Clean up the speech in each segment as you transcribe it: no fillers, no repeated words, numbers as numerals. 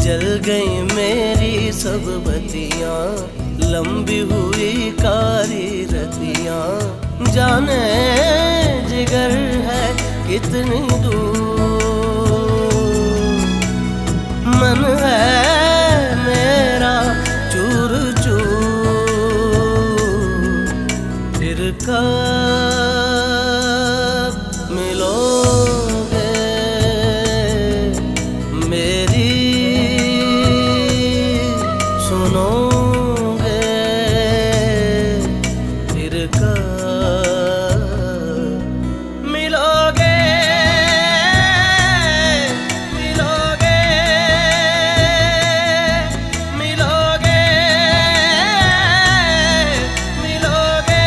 जल गई मेरी सब बत्तियां, लंबी हुई कारी रतियां। जाने जिगर है कितनी दूर, मन है मेरा चूर चूर। फिर कब मिलोगे मेरी सुनोगे, फिर कब मिलोगे मिलोगे मिलोगे मिलोगे।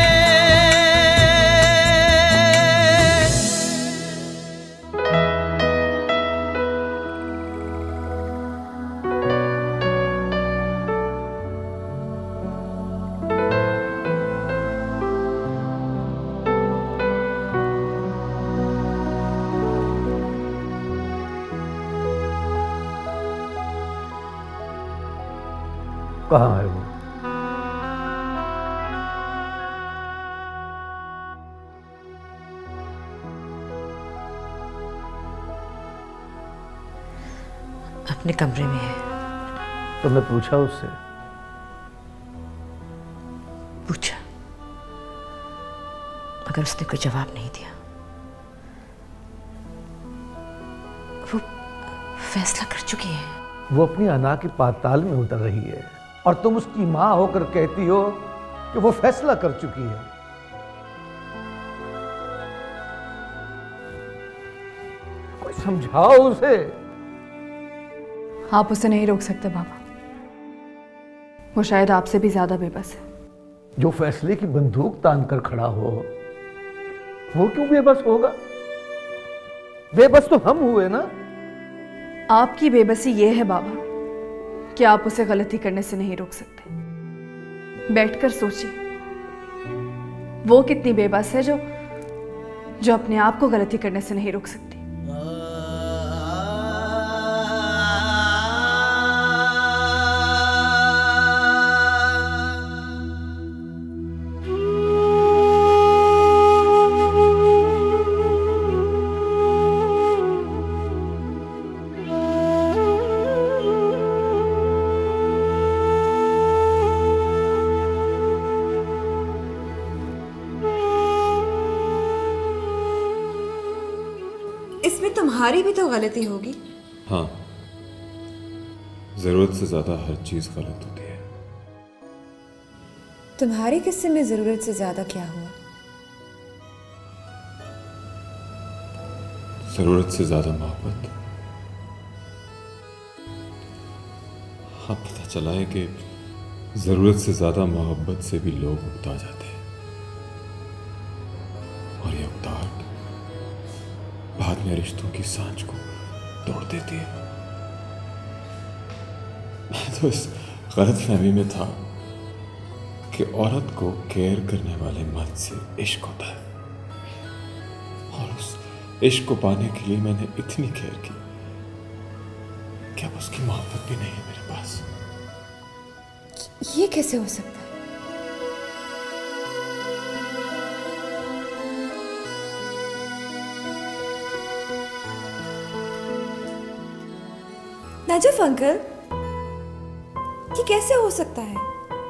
कहाँ है वो? अपने कमरे में है। तो मैं पूछा उससे? पूछा, मगर उसने कोई जवाब नहीं दिया। वो फैसला कर चुकी है। वो अपनी अना की पाताल में उतर रही है और तुम उसकी मां होकर कहती हो कि वो फैसला कर चुकी है। कोई समझाओ उसे। आप उसे नहीं रोक सकते बाबा, वो शायद आपसे भी ज्यादा बेबस है। जो फैसले की बंदूक तान कर खड़ा हो, वो क्यों बेबस होगा? बेबस तो हम हुए ना। आपकी बेबसी ये है बाबा कि आप उसे गलती करने से नहीं रोक सकते। बैठकर सोचिए, वो कितनी बेबस है जो अपने आप को गलती करने से नहीं रोक सकती। इसमें तुम्हारी भी तो गलती होगी। हाँ, जरूरत से ज्यादा हर चीज गलत होती है। तुम्हारे किस्से में जरूरत से ज्यादा क्या हुआ? जरूरत से ज्यादा मोहब्बत। हाँ, पता चला है कि जरूरत से ज्यादा मोहब्बत से भी लोग उकता जाते हैं, और ये उकताहट बाद में रिश्तों की सांच को तोड़ देती है। मैं तो इस गलतफहमी में था कि औरत को केयर करने वाले मर्द से इश्क होता है, और उस इश्क को पाने के लिए मैंने इतनी केयर की कि अब उसकी मोहब्बत भी नहीं है मेरे पास। ये कैसे हो सकता है? नजफ अंकल, ये कैसे हो सकता है?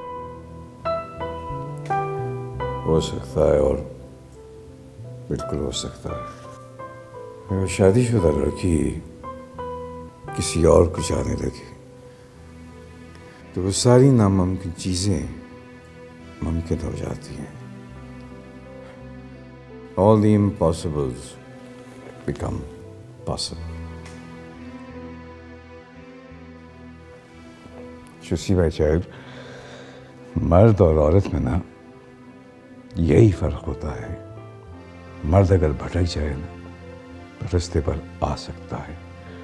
हो सकता है, और बिल्कुल हो सकता है। अगर शादीशुदा लड़की किसी और को जाने लगे तो वो सारी नामुमकिन चीजें मुमकिन हो जाती हैं। All the impossibles become possible. You see my child, मर्द और औरत में ना यही फर्क होता है। मर्द अगर भटक जाए ना तो रास्ते पर आ सकता है,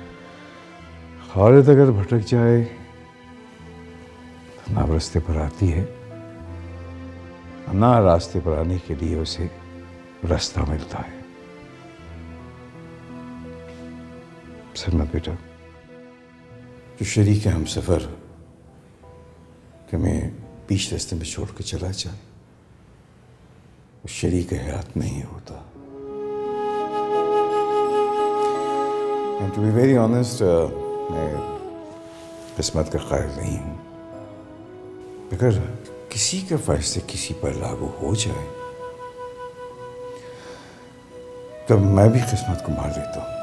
औरत अगर भटक जाए तो ना रास्ते पर आती है, ना रास्ते पर आने के लिए उसे रास्ता मिलता है। सुनना बेटा, जो शरीक हम सफ़र कि मैं बीच रास्ते में छोड़ के चला जाए, वो शरीक हयात नहीं होता। And to be very honest, मैं किस्मत का क़ाइल नहीं हूँ। अगर किसी का फैसले किसी पर लागू हो जाए तब मैं भी किस्मत को मार देता हूँ।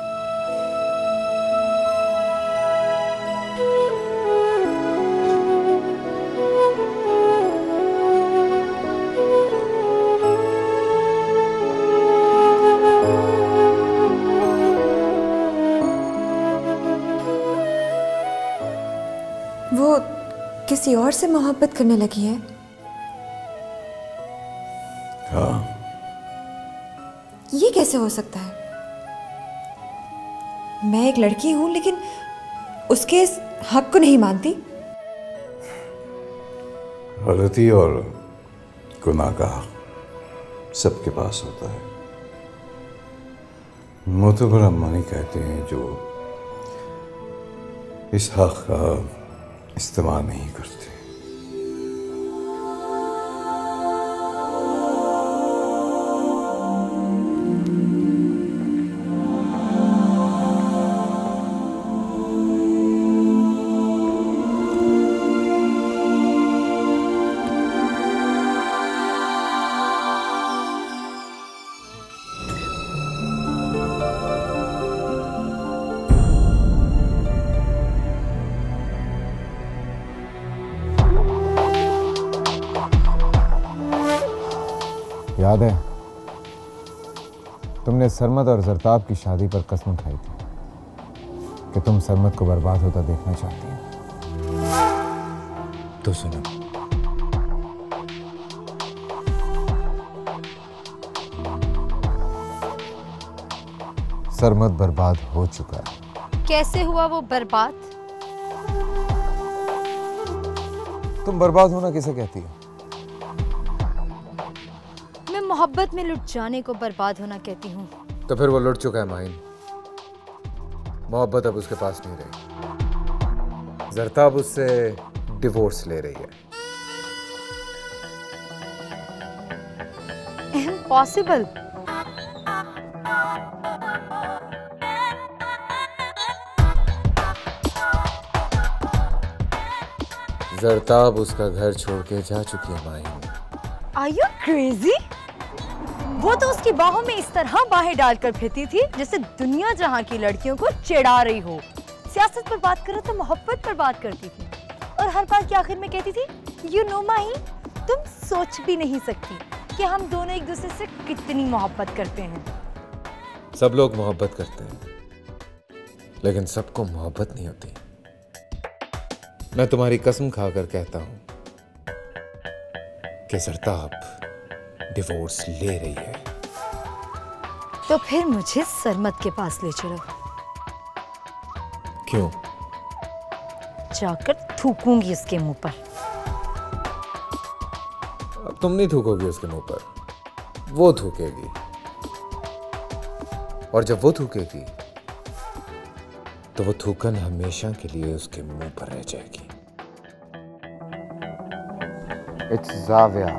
वो किसी और से मोहब्बत करने लगी है? हाँ। ये कैसे हो सकता है? मैं एक लड़की हूं लेकिन उसके इस हक को नहीं मानती। गलती और गुनाह का हक सबके पास होता है। मोतबर अम्मानी कहते हैं जो इस हक का इस्तेमाल नहीं करते। याद है तुमने सरमद और जरताब की शादी पर कसम खाई थी कि तुम सरमद को बर्बाद होता देखना चाहती हो। तो सुनो, सरमद बर्बाद हो चुका है। कैसे हुआ वो बर्बाद? तुम बर्बाद होना किसे कहती हो? मोहब्बत में लुट जाने को बर्बाद होना कहती हूँ। तो फिर वो लुट चुका है माहिन। मोहब्बत अब उसके पास नहीं रही। जरताब उससे डिवोर्स ले रही है। इम्पॉसिबल। जरताब उसका घर छोड़ के जा चुकी है माहिन। Are you crazy? वो तो उसकी बाहों में इस तरह बाहें डालकर फिरती थी जैसे दुनिया जहां की लड़कियों को चिढ़ा रही हो। सियासत पर बात करो तो मोहब्बत पर बात करती थी और हर बात के आखिर में कहती थी, यू नो माही, तुम सोच भी नहीं सकती कि हम दोनों एक दूसरे से कितनी मोहब्बत करते हैं। सब लोग मोहब्बत करते हैं लेकिन सबको मोहब्बत नहीं होती। मैं तुम्हारी कसम खाकर कहता हूं कि जरताब डिवोर्स ले रही है। तो फिर मुझे सरमद के पास ले चलो। क्यों? जाकर थूकूंगी उसके मुंह पर। अब तुम नहीं थूकोगी उसके मुंह पर, वो थूकेगी। और जब वो थूकेगी तो वो थूकन हमेशा के लिए उसके मुंह पर रह जाएगी। इट्स जाविया।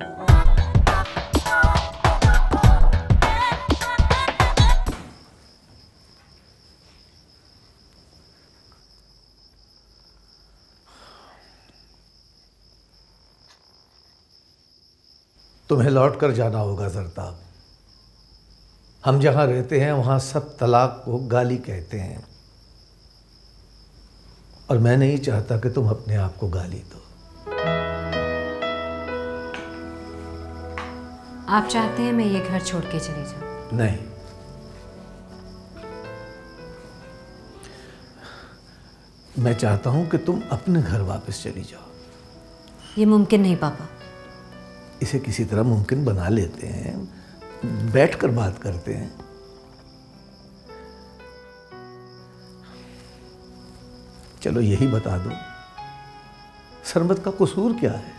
तुम्हें लौट कर जाना होगा जरताब। हम जहां रहते हैं वहां सब तलाक को गाली कहते हैं और मैं नहीं चाहता कि तुम अपने आप को गाली दो। आप चाहते हैं मैं ये घर छोड़ के चली जाऊं? नहीं, मैं चाहता हूं कि तुम अपने घर वापस चली जाओ। ये मुमकिन नहीं पापा। इसे किसी तरह मुमकिन बना लेते हैं, बैठकर बात करते हैं। चलो यही बता दो, सरमद का कसूर क्या है?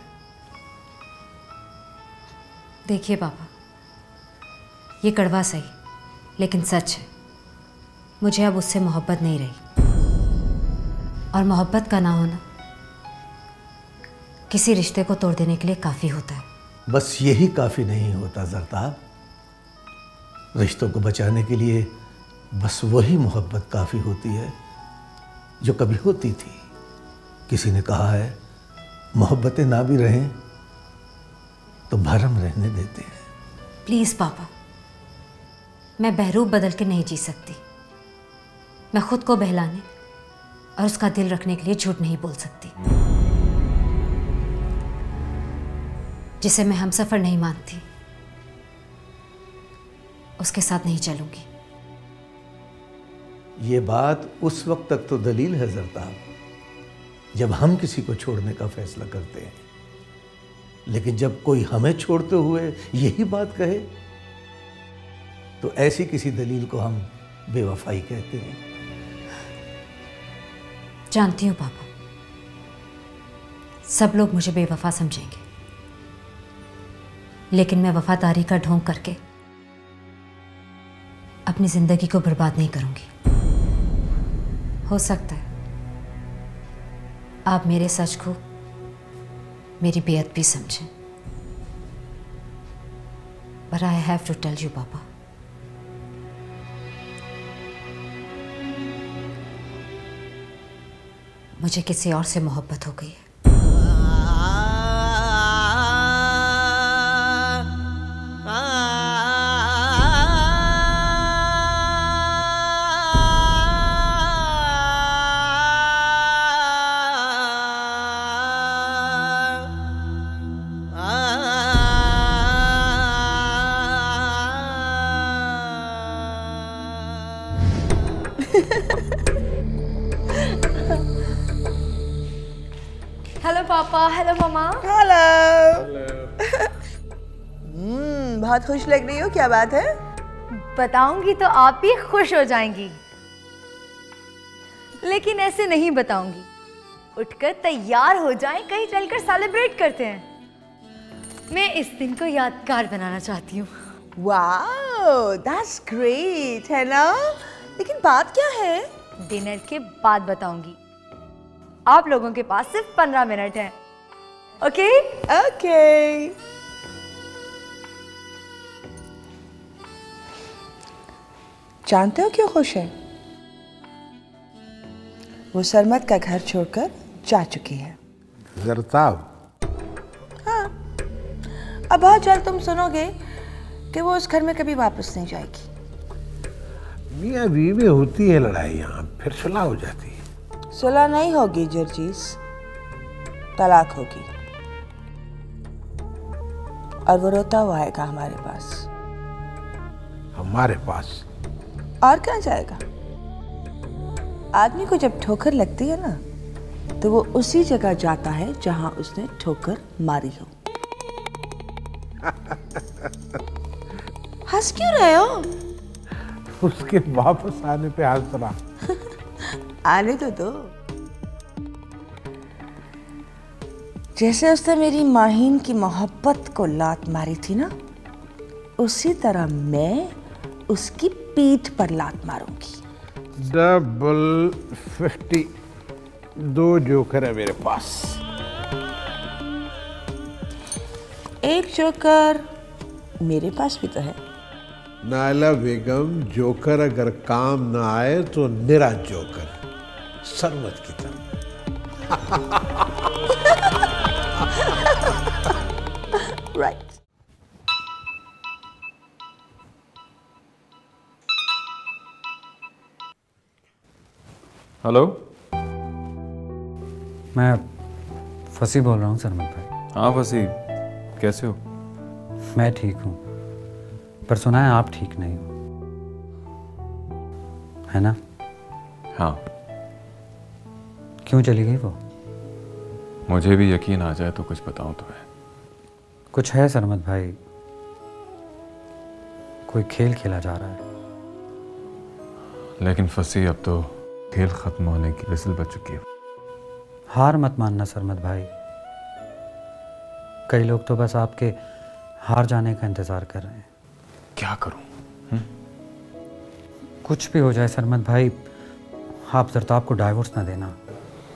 देखिए पापा, ये कड़वा सही लेकिन सच है। मुझे अब उससे मोहब्बत नहीं रही। और मोहब्बत का ना होना किसी रिश्ते को तोड़ देने के लिए काफ़ी होता है। बस यही काफ़ी नहीं होता ज़रताब। रिश्तों को बचाने के लिए बस वही मोहब्बत काफ़ी होती है जो कभी होती थी। किसी ने कहा है मोहब्बतें ना भी रहें तो भरम रहने देते हैं। प्लीज़ पापा, मैं बहरूप बदल के नहीं जी सकती। मैं खुद को बहलाने और उसका दिल रखने के लिए झूठ नहीं बोल सकती। जिसे मैं हमसफर नहीं मानती उसके साथ नहीं चलूंगी। ये बात उस वक्त तक तो दलील है ज़रताब जब हम किसी को छोड़ने का फैसला करते हैं, लेकिन जब कोई हमें छोड़ते हुए यही बात कहे तो ऐसी किसी दलील को हम बेवफाई कहते हैं। जानती हूँ पापा, सब लोग मुझे बेवफा समझेंगे, लेकिन मैं वफादारी का ढोंग करके अपनी जिंदगी को बर्बाद नहीं करूंगी। हो सकता है आप मेरे सच को मेरी बेअदबी समझें, but I have to tell you पापा, मुझे किसी और से मोहब्बत हो गई है। हेलो पापा, हेलो मामा। हेलो। बहुत खुश लग रही हो, क्या बात है? बताऊंगी तो आप भी खुश हो जाएंगी, लेकिन ऐसे नहीं बताऊंगी। उठकर तैयार हो जाएं, कहीं चलकर सेलिब्रेट करते हैं। मैं इस दिन को यादगार बनाना चाहती हूँ। वाओ, दैट्स ग्रेट, है ना? लेकिन बात क्या है? डिनर के बाद बताऊंगी। आप लोगों के पास सिर्फ 15 मिनट हैं। ओके? ओके। जानते हो क्यों खुश है? वो सरमत का घर छोड़कर जा चुकी है। ज़रताब? हाँ, अब बहुत जल्द तुम सुनोगे कि वो उस घर में कभी वापस नहीं जाएगी। मियाँ बीवी होती है लड़ाइयाँ, फिर सुलह हो जाती है। सुलह नहीं होगी जर्जीस, तलाक होगी। और वो रोता हुआ आएगा हमारे पास। हमारे पास? और कहाँ जाएगा? आदमी को जब ठोकर लगती है ना, तो वो उसी जगह जाता है जहां उसने ठोकर मारी हो। हंस क्यों रहे हो? उसके वापस आने पे हंस रहा। आने तो दो। जैसे उसने मेरी माहीन की मोहब्बत को लात मारी थी ना, उसी तरह मैं उसकी पीठ पर लात मारूंगी। डबल 50, 2 जोकर है मेरे पास। एक जोकर मेरे पास भी तो है। नायला बेगम, जोकर अगर काम ना आए तो निरा जोकर, सरमत की तरह। राइट। हेलो, मैं फसी बोल रहा हूँ सरमत भाई। हाँ फसी, कैसे हो? मैं ठीक हूँ, पर सुना है आप ठीक नहीं हो, है ना? हाँ। क्यों चली गई वो? मुझे भी यकीन आ जाए तो कुछ बताऊं तुम्हें। कुछ है सरमत भाई, कोई खेल खेला जा रहा है। लेकिन फसी, अब तो खेल खत्म होने की विसल बज चुकी है। हार मत मानना सरमत भाई, कई लोग तो बस आपके हार जाने का इंतजार कर रहे हैं। क्या करूं? कुछ भी हो जाए सरमत भाई, आप ज़रताब को डाइवोर्स ना देना।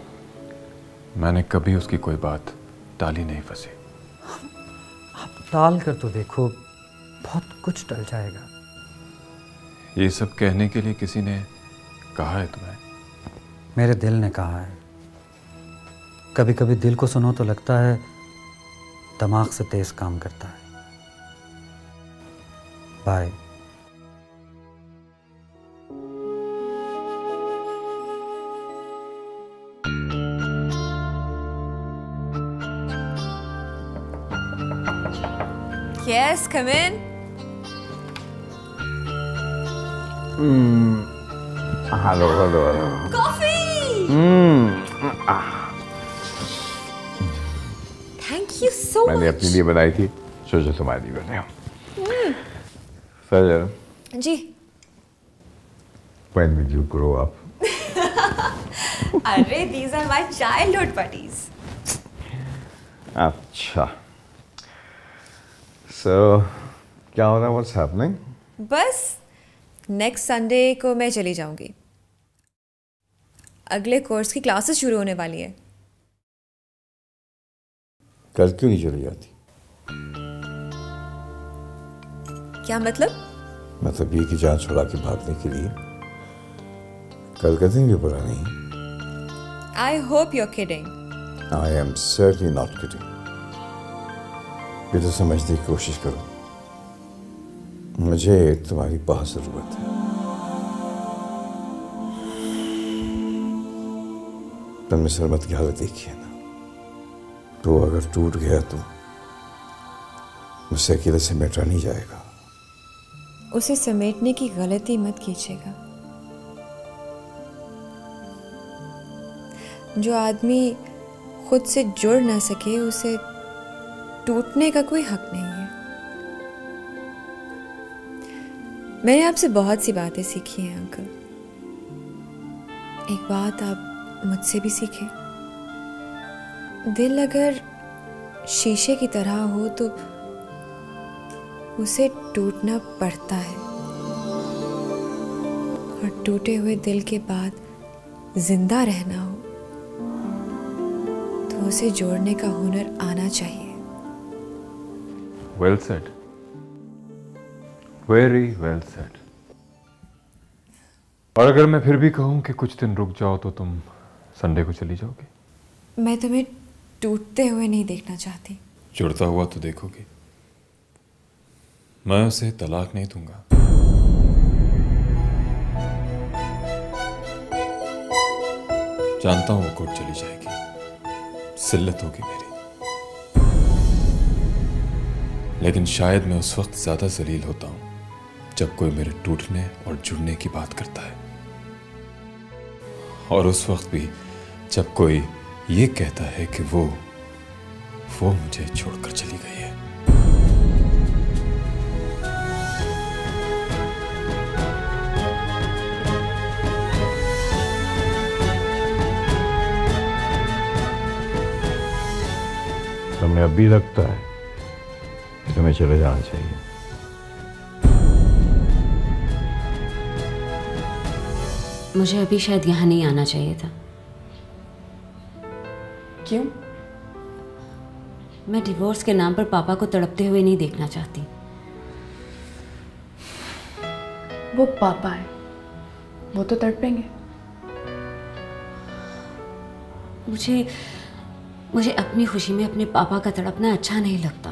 मैंने कभी उसकी कोई बात टाली नहीं फंसी। आप टाल कर तो देखो, बहुत कुछ टल जाएगा। ये सब कहने के लिए किसी ने कहा है तुम्हें? मेरे दिल ने कहा है। कभी कभी दिल को सुनो तो लगता है दिमाग से तेज काम करता है। Bye. Yes, come in. Hello hello hello. Coffee. Thank you so मैंने much. अपने लिए बनाई थी, सोचो तुम्हारे लिए बनाया। Sir ji. When will you grow up? अरे, these are my childhood buddies. अच्छा। So क्या हो रहा है? What's happening? बस नेक्स्ट संडे को मैं चली जाऊंगी। अगले कोर्स की क्लासेस शुरू होने वाली है। कल क्यों नहीं चली जाती? क्या मतलब? मतलब ये कि जान छुड़ा के भागने के लिए कल का दिन भी बुरा नहीं। I hope you are kidding. I am certainly not kidding. ये तो समझने की कोशिश करो, मुझे तुम्हारी बहुत जरूरत है। तुमने सरमत की हालत देखी है ना, तो अगर टूट गया तो मुझसे अकेले समेटा नहीं जाएगा। उसे समेटने की गलती मत कीजिएगा। जो आदमी खुद से जुड़ ना सके उसे टूटने का कोई हक नहीं है। मैंने आपसे बहुत सी बातें सीखी हैं अंकल। एक बात आप मुझसे भी सीखें। दिल अगर शीशे की तरह हो तो उसे टूटना पड़ता है, और टूटे हुए दिल के बाद जिंदा रहना हो तो उसे जोड़ने का हुनर आना चाहिए। Well said, very well said. और अगर मैं फिर भी कहूं कि कुछ दिन रुक जाओ तो तुम संडे को चली जाओगी? मैं तुम्हें टूटते हुए नहीं देखना चाहती। जुड़ता हुआ तो देखोगी। मैं उसे तलाक नहीं दूंगा। जानता हूं वो कोर्ट चली जाएगी, सिल्लत होगी मेरी, लेकिन शायद मैं उस वक्त ज्यादा जलील होता हूं जब कोई मेरे टूटने और जुड़ने की बात करता है, और उस वक्त भी जब कोई ये कहता है कि वो मुझे छोड़कर चली गई है। तुम्हें अब भी लगता है कि तुम्हें चले जाना चाहिए? मुझे अभी शायद यहाँ नहीं आना चाहिए था। क्यों? मैं डिवोर्स के नाम पर पापा को तड़पते हुए नहीं देखना चाहती। वो पापा है, वो तो तड़पेंगे। मुझे अपनी खुशी में अपने पापा का तड़पना अच्छा नहीं लगता।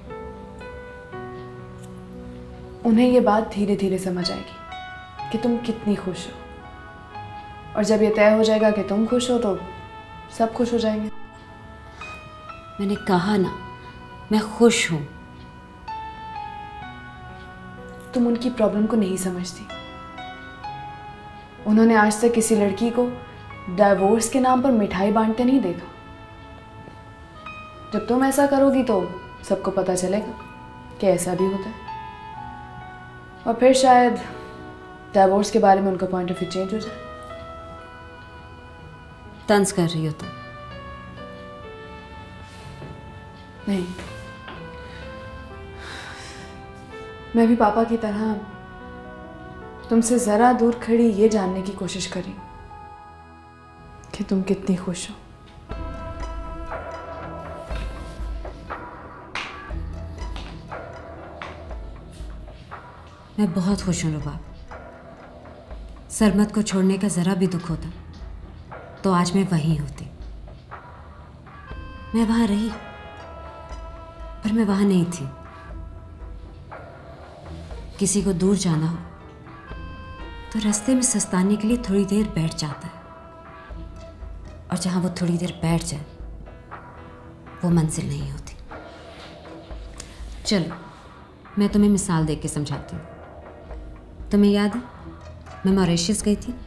उन्हें ये बात धीरे धीरे समझ आएगी कि तुम कितनी खुश हो, और जब ये तय हो जाएगा कि तुम खुश हो तो सब खुश हो जाएंगे। मैंने कहा ना, मैं खुश हूं। तुम उनकी प्रॉब्लम को नहीं समझती। उन्होंने आज तक किसी लड़की को डाइवोर्स के नाम पर मिठाई बांटते नहीं देखा। जब तुम ऐसा करोगी तो सबको पता चलेगा कि ऐसा भी होता है, और फिर शायद डाइवोर्स के बारे में उनका पॉइंट ऑफ व्यू चेंज हो जाए। तंज कर रही हो तुम? नहीं, मैं भी पापा की तरह तुमसे जरा दूर खड़ी ये जानने की कोशिश करी कि तुम कितनी खुश हो। मैं बहुत खुश हूँ रुबाब। सरमत को छोड़ने का ज़रा भी दुख होता तो आज मैं वहीं होती। मैं वहाँ रही पर मैं वहाँ नहीं थी। किसी को दूर जाना हो तो रास्ते में सस्ताने के लिए थोड़ी देर बैठ जाता है, और जहाँ वो थोड़ी देर बैठ जाए वो मंजिल नहीं होती। चलो मैं तुम्हें मिसाल देके समझाती हूँ। तुम्हें याद है मैं मॉरिशस गई थी।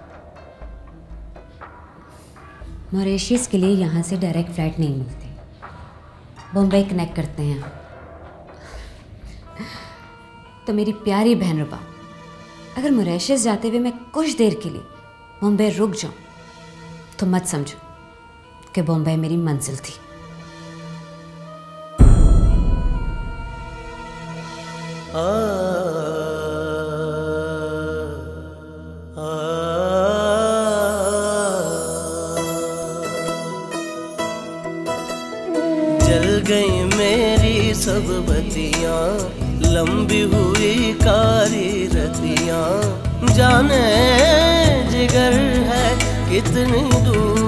मॉरिशस के लिए यहाँ से डायरेक्ट फ्लाइट नहीं मिलती, बॉम्बे कनेक्ट करते हैं। तो मेरी प्यारी बहन रुबा, अगर मॉरिशस जाते हुए मैं कुछ देर के लिए बॉम्बे रुक जाऊं तो मत समझो कि बॉम्बे मेरी मंजिल थी। जल गई मेरी सब बत्तियां, लंबी हुई कारी रतियां, जाने जिगर है कितनी दूर